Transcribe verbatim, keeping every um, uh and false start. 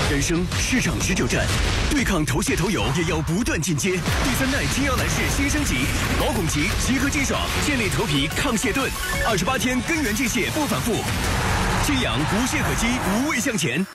人生市场持久战，对抗头屑头油也要不断进阶。第三代金腰兰氏新升级，毛孔级集合肌爽，建立头皮抗屑盾，二十八天根源净屑不反复，金养无懈可击，无畏向前。